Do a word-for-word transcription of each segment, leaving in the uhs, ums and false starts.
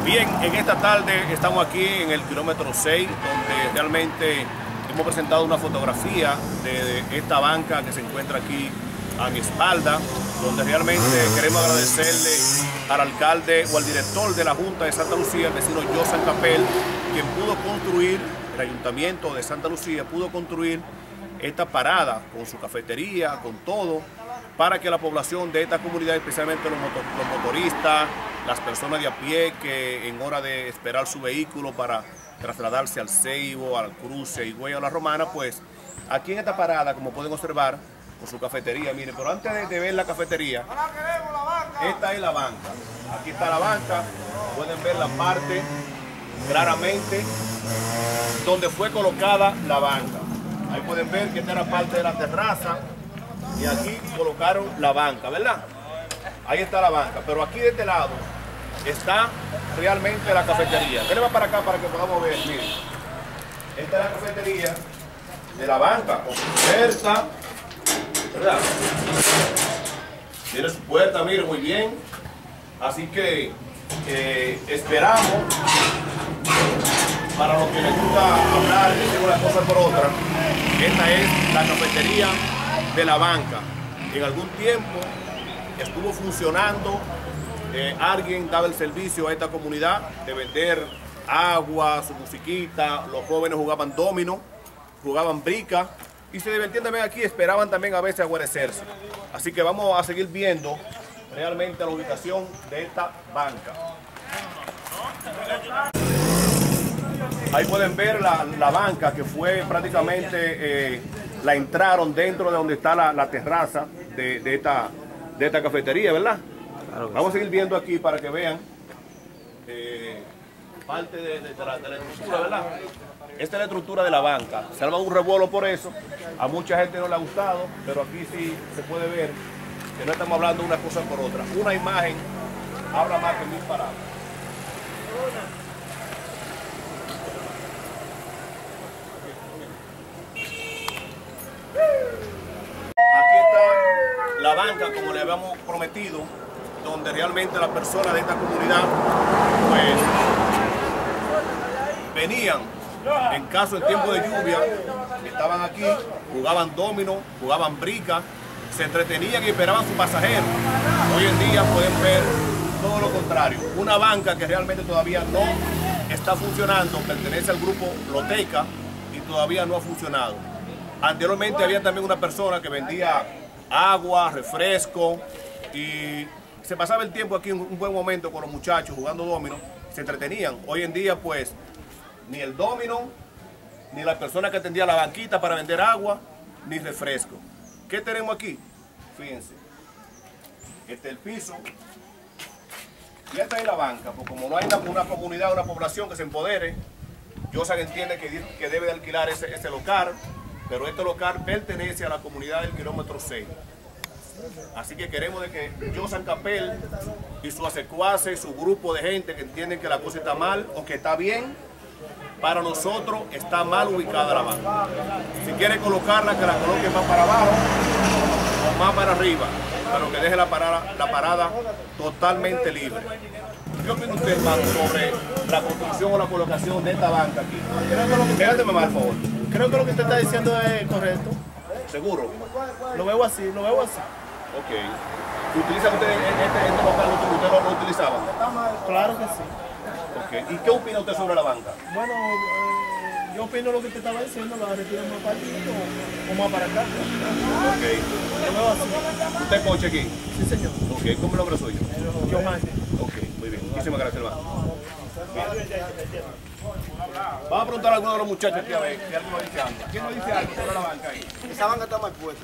Bien, en esta tarde estamos aquí en el kilómetro seis, donde realmente hemos presentado una fotografía de esta banca que se encuentra aquí a mi espalda, donde realmente queremos agradecerle al alcalde o al director de la Junta de Santa Lucía, el vecino Josan Capel, quien pudo construir, el ayuntamiento de Santa Lucía pudo construir esta parada con su cafetería, con todo, para que la población de esta comunidad, especialmente los, motor, los motoristas, las personas de a pie que en hora de esperar su vehículo para trasladarse al Ceibo, al Cruce, Higüey o La Romana, pues aquí en esta parada, como pueden observar, con su cafetería, miren, pero antes de, de ver la cafetería, esta es la banca. Aquí está la banca, pueden ver la parte claramente donde fue colocada la banca. Ahí pueden ver que esta era parte de la terraza y aquí colocaron la banca, ¿verdad? Ahí está la banca, pero aquí de este lado está realmente la cafetería. Venga para acá para que podamos ver, miren. Esta es la cafetería de la banca, con su puerta, ¿verdad? Tiene su puerta, miren, muy bien. Así que eh, esperamos, para los que les gusta hablar, decir una cosa por otra, esta es la cafetería de la banca. En algún tiempo estuvo funcionando, eh, alguien daba el servicio a esta comunidad de vender agua, su musiquita, los jóvenes jugaban domino, jugaban brica y se divertían también aquí, esperaban también a veces aguarecerse. Así que vamos a seguir viendo realmente la ubicación de esta banca. Ahí pueden ver la, la banca que fue prácticamente, eh, la entraron dentro de donde está la, la terraza de, de, esta, de esta cafetería, ¿verdad? Claro. Vamos a seguir viendo aquí para que vean eh, parte de, de, de, la, de la estructura, ¿verdad? Esta es la estructura de la banca. Se arma un revuelo por eso. A mucha gente no le ha gustado, pero aquí sí se puede ver que no estamos hablando una cosa por otra. Una imagen habla más que mil palabras. Aquí está la banca, como le habíamos prometido, donde realmente las personas de esta comunidad pues venían en caso en tiempo de lluvia, estaban aquí, jugaban domino, jugaban brica, se entretenían y esperaban su pasajero. Hoy en día pueden ver todo lo contrario, una banca que realmente todavía no está funcionando, pertenece al grupo Loteca y todavía no ha funcionado. Anteriormente había también una persona que vendía agua, refresco y se pasaba el tiempo aquí en un buen momento con los muchachos jugando domino, se entretenían. Hoy en día pues ni el domino, ni la persona que atendía la banquita para vender agua, ni refresco. ¿Qué tenemos aquí? Fíjense, este es el piso y esta es la banca, porque como no hay una, una comunidad, una población que se empodere, Josan entiende que, que debe de alquilar ese, ese local. Pero este local pertenece a la comunidad del kilómetro seis. Así que queremos de que Josan Capel y su secuaces y su grupo de gente que entienden que la cosa está mal o que está bien, para nosotros está mal ubicada la banca. Si quiere colocarla, que la coloque más para abajo o más para arriba, pero que deje la parada, la parada totalmente libre. ¿Qué opina usted, hermano, sobre la construcción o la colocación de esta banca aquí? Quédateme más, por favor. Creo que lo que usted está diciendo es correcto. ¿Seguro? Lo veo así, lo veo así. Ok. ¿Utilizan ustedes este, este local? ¿Usted lo, lo utilizaban? Claro que sí. Ok. ¿Y qué opina usted sobre la banca? Bueno, eh, yo opino lo que usted estaba diciendo, la retiran más para aquí o, o más para acá. Ok. Lo veo así. ¿Usted coche aquí? Sí, señor. Ok. ¿Cómo es el nombre suyo? Johan. Ok, muy bien. Muchísimas gracias, hermano. Vamos a preguntar a alguno de los muchachos aquí a ver si alguien nos dice algo. ¿Quién nos dice algo sobre la banca ahí? Esa banca está mal puesta.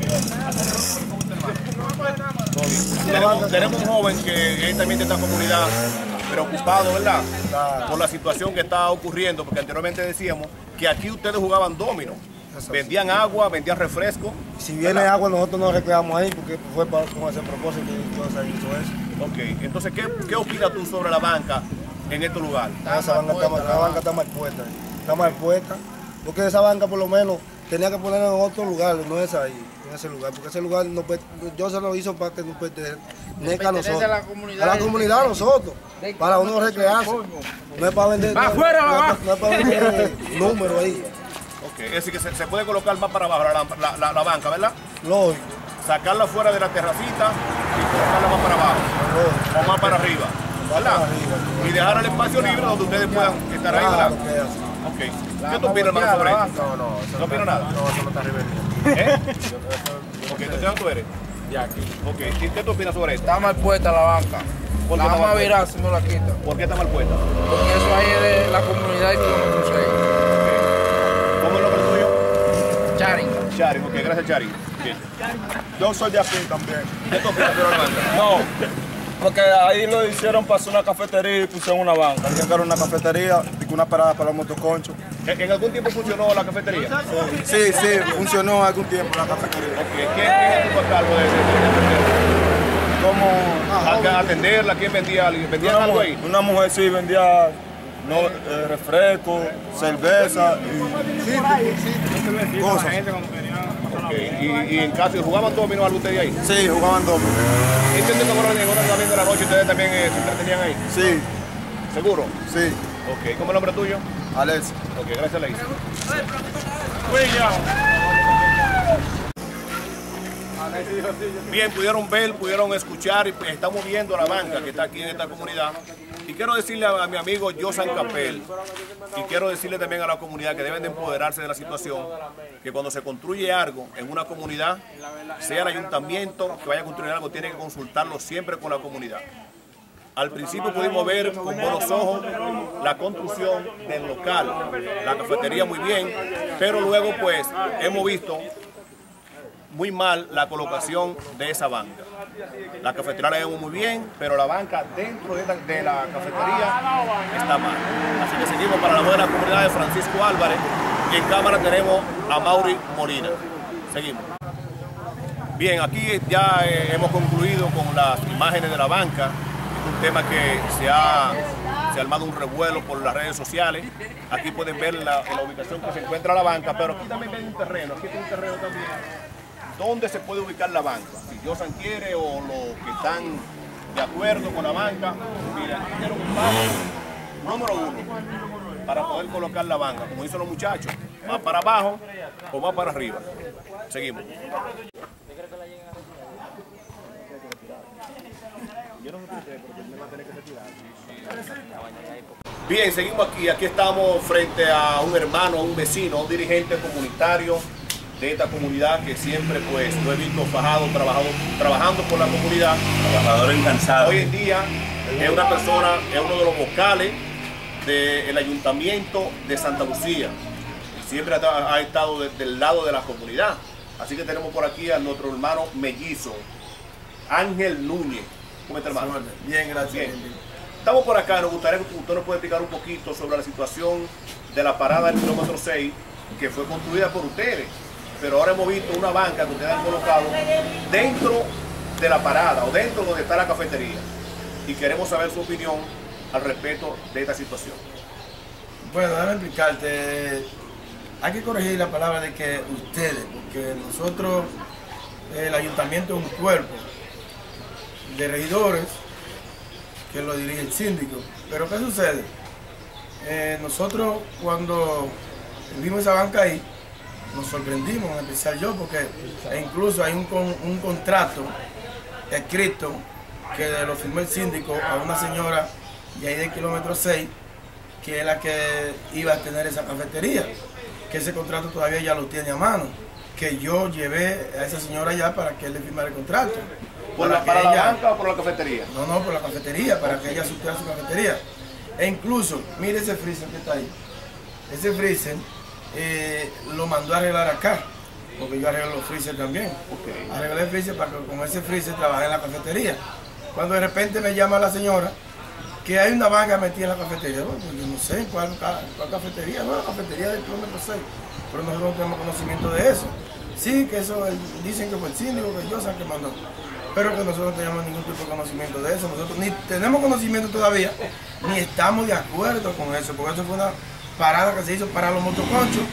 Tenemos, tenemos un joven que es también de esta comunidad preocupado, ¿verdad? Por la situación que está ocurriendo, porque anteriormente decíamos que aquí ustedes jugaban domino, vendían agua, vendían refresco. Si viene agua, nosotros nos recreamos ahí porque fue para, con ese propósito que yo hizo eso. Ok, entonces, ¿qué, qué opinas tú sobre la banca en este lugar? Esa banca está, la banca está mal puesta. Está mal puesta. Porque esa banca, por lo menos, tenía que ponerlo en otro lugar, no es ahí, en ese lugar, porque ese lugar no puede, yo se lo hizo para que no pertenezca a nosotros, a la comunidad, a la comunidad a nosotros, para uno recrearse, no es para vender, no, no, no es para vender números ahí. Ok, es decir que se, se puede colocar más para abajo la, la, la, la banca, ¿verdad? Lógico. Sacarla fuera de la terracita y colocarla más para abajo, Lógico. O más para arriba, ¿verdad? Arriba, y dejar el espacio libre donde ustedes puedan estar ahí, ¿verdad? Okay. ¿Qué tú opinas, hermano, sobre esto? No, no, eso ¿No opinas nada? No, eso no está ribería. ¿Eh? Ok, ¿de dónde tú eres? De aquí. Ok, ¿y qué tú opinas sobre esto? Está mal puesta la banca. ¿Por qué La está vamos a mal virar si no la quita. ¿Por qué está mal puesta? Porque eso ahí es de la comunidad de kilómetro seis. ¿Cómo es el nombre tuyo? Charinga. Charing, ok, gracias Charing. Bien. Yo soy de aquí también. ¿Qué tú opinas sobre la banca? No, porque ahí lo hicieron para hacer una cafetería y pusieron una banca. Dijeron que era una cafetería y una parada para los motoconchos. ¿En, ¿En algún tiempo funcionó la cafetería? Sí, sí, funcionó algún tiempo la cafetería. Ok, ¿quién, quién estuvo a cargo de, de, de la cafetería? Como ¿A, a atenderla? ¿Quién vendía, vendía una, algo mujer, ahí? una mujer sí vendía no, eh, refresco, cerveza y cosas. Okay. Y, y en caso de jugaban dominó algo ustedes ahí. Sí, jugaban dominó. ¿Entienden que ahora en horas también de la noche ustedes también eh, se entretenían ahí? Sí, ¿Seguro? sí. Ok, ¿cómo es el nombre tuyo? Alex. Ok, gracias, Leis. Bien, pudieron ver, pudieron escuchar y estamos viendo la banca que está aquí en esta comunidad. Y quiero decirle a, a mi amigo Josan Capel, y quiero decirle también a la comunidad que deben de empoderarse de la situación, que cuando se construye algo en una comunidad, sea el ayuntamiento que vaya a construir algo, tiene que consultarlo siempre con la comunidad. Al principio pudimos ver con buenos ojos la construcción del local, la cafetería muy bien, pero luego pues hemos visto muy mal la colocación de esa banca. La cafetería la vemos muy bien, pero la banca dentro de la, de la cafetería está mal. Así que seguimos para la buena comunidad de Francisco Álvarez y en cámara tenemos a Mauri Molina. Seguimos. Bien, aquí ya eh, hemos concluido con las imágenes de la banca. Es un tema que se ha, se ha armado un revuelo por las redes sociales. Aquí pueden ver la, la ubicación que se encuentra la banca, pero aquí también ven un terreno, aquí hay un terreno también. ¿Dónde se puede ubicar la banca? Si Josan quiere o los que están de acuerdo con la banca, mira, aquí quiero un paso número uno para poder colocar la banca, como dicen los muchachos, más para abajo o más para arriba. Seguimos. Bien, seguimos aquí. Aquí estamos frente a un hermano, a un vecino, a un dirigente comunitario de esta comunidad que siempre pues lo he visto fajado, trabajado, trabajando por la comunidad. Trabajador incansado. Hoy en día es una persona, es uno de los vocales del ayuntamiento de Santa Lucía. Y siempre ha, ha estado de, del lado de la comunidad. Así que tenemos por aquí a nuestro hermano mellizo, Ángel Núñez. ¿Cómo está, hermano? Bien, gracias. Bien. Estamos por acá, nos gustaría que usted nos pueda explicar un poquito sobre la situación de la parada del kilómetro seis, que fue construida por ustedes, pero ahora hemos visto una banca que ustedes han colocado dentro de la parada o dentro donde está la cafetería. Y queremos saber su opinión al respecto de esta situación. Bueno, déjame explicarte. Hay que corregir la palabra de que ustedes, porque nosotros, el ayuntamiento es un cuerpo de regidores que lo dirige el síndico. Pero ¿qué sucede? Eh, nosotros cuando vimos esa banca ahí, nos sorprendimos, en especial yo, porque incluso hay un, con, un contrato escrito que lo firmó el síndico a una señora de ahí del kilómetro seis, que es la que iba a tener esa cafetería, que ese contrato todavía ya lo tiene a mano, que yo llevé a esa señora allá para que él le firmara el contrato. ¿Por la, para ella, la banca o por la cafetería? No, no, por la cafetería, para que ella supiera su cafetería. E incluso, mire ese freezer que está ahí. Ese freezer eh, lo mandó a arreglar acá, porque yo arreglo los freezer también. Okay. Arreglé el freezer para que con ese freezer trabaje en la cafetería. Cuando de repente me llama la señora que hay una banca metida en la cafetería. Bueno, yo no sé cuál, cuál cafetería, no, la cafetería del kilómetro seis, pero nosotros no tenemos conocimiento de eso. Sí, que eso dicen que fue el síndico, que yo sé que mandó, pero que nosotros no tenemos ningún tipo de conocimiento de eso. Nosotros ni tenemos conocimiento todavía, ni estamos de acuerdo con eso, porque eso fue una parada que se hizo para los motoconchos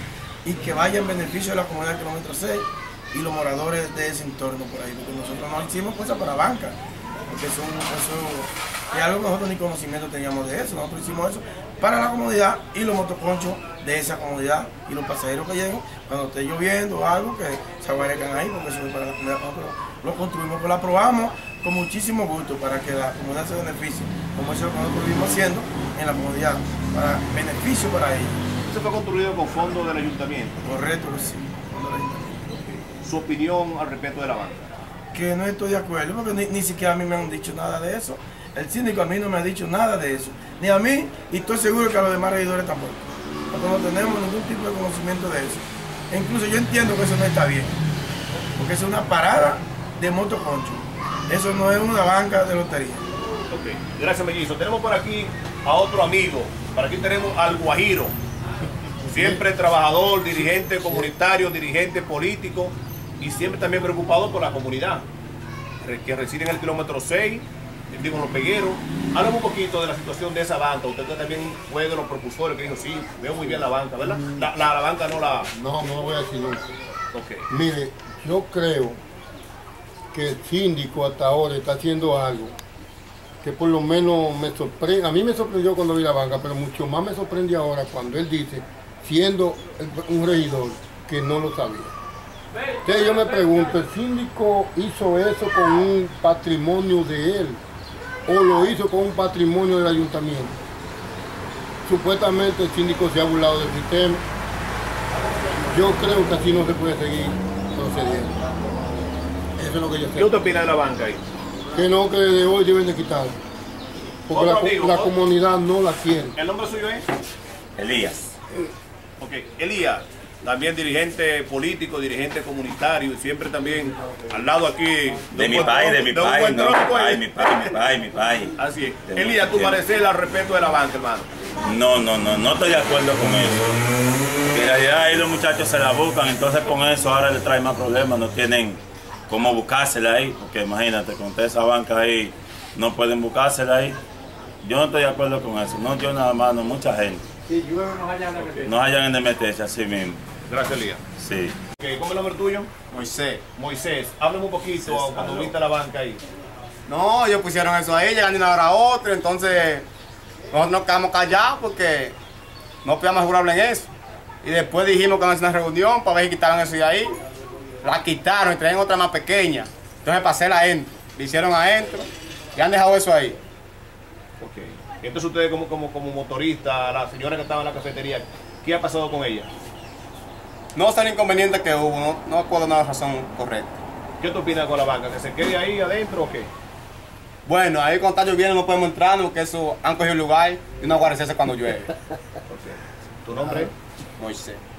y que vaya en beneficio de la comunidad del kilómetro seis y los moradores de ese entorno por ahí, porque nosotros no hicimos cosas para banca, porque eso, eso es algo que nosotros ni conocimiento teníamos de eso. Nosotros hicimos eso para la comunidad y los motoconchos de esa comunidad y los pasajeros que lleguen cuando esté lloviendo o algo, que se aguarezcan ahí, porque eso es para la comunidad. Nosotros lo construimos, pues lo aprobamos con muchísimo gusto para que la comunidad se beneficie, como eso es lo que nosotros vivimos haciendo en la comunidad, para beneficio para ellos. ¿Eso fue construido con fondos del ayuntamiento? Correcto que sí, fondos del ayuntamiento. ¿Su opinión al respecto de la banca? Que no estoy de acuerdo, porque ni, ni siquiera a mí me han dicho nada de eso. El síndico a mí no me ha dicho nada de eso, ni a mí, y estoy seguro que a los demás regidores tampoco, porque no tenemos ningún tipo de conocimiento de eso. E incluso yo entiendo que eso no está bien, porque es una parada de motoconcho, eso no es una banca de lotería. Ok, gracias Mellizo. Tenemos por aquí a otro amigo, por aquí tenemos al Guajiro, siempre trabajador, dirigente comunitario, dirigente político y siempre también preocupado por la comunidad que reside en el kilómetro seis, digo, en Los Pegueros. Háblame un poquito de la situación de esa banca. Usted también fue de los propulsores que dijo, sí, veo muy bien la banca, ¿verdad? La, la, la banca no la... No, no lo voy a decir nunca. Okay. Mire, yo creo que el síndico hasta ahora está haciendo algo que por lo menos me sorprende. A mí me sorprendió cuando vi la banca, pero mucho más me sorprende ahora cuando él dice, siendo un regidor, que no lo sabía. Entonces yo me pregunto, ¿el síndico hizo eso con un patrimonio de él o lo hizo con un patrimonio del ayuntamiento? Supuestamente el síndico se ha burlado del sistema. Yo creo que así no se puede seguir procediendo. Eso es lo que yo sé. ¿Qué usted opina de la banca ahí? Que no, que desde hoy deben de quitarla. Porque la, amigo, la otro, comunidad no la quiere. ¿El nombre suyo es? Elías. Ok, Elías, también dirigente político, dirigente comunitario, y siempre también al lado aquí de, de mi país, de mi país, no, mi país, mi país, mi país, mi país. Así es. Elías, ¿tu parecer al respecto de la banca, hermano? No, no, no, no estoy de acuerdo con eso. En realidad ahí los muchachos se la buscan, entonces con eso ahora les trae más problemas, no tienen cómo buscársela ahí, porque imagínate, con toda esa banca ahí, no pueden buscársela ahí. Yo no estoy de acuerdo con eso, no yo nada más, no, mucha gente. Si llueve nos hallan en meterse. Nos hallan en meterse, así mismo. Gracias, Elías. Sí. Okay, ¿cómo es el nombre tuyo? Moisés. Moisés, háblame un poquito Moisés, cuando aló. viste la banca ahí. No, ellos pusieron eso ahí, llegan de una hora a otra, entonces nosotros nos quedamos callados porque no podíamos jurarle en eso. Y después dijimos que vamos a hacer una reunión para ver si quitaron eso de ahí. La quitaron y traen otra más pequeña. Entonces pasé la adentro, le hicieron adentro y han dejado eso ahí. Ok. Entonces ustedes como, como, como motorista, la señora que estaba en la cafetería, ¿qué ha pasado con ella? No sé el inconveniente que hubo, no, no acuerdo una razón correcta. ¿Qué tú opinas con la banca? ¿Que se quede ahí adentro o qué? Bueno, ahí cuando está lloviendo no podemos entrar, porque eso han cogido el lugar y no guarecerse cuando llueve. Okay. ¿Tu nombre? Moisés.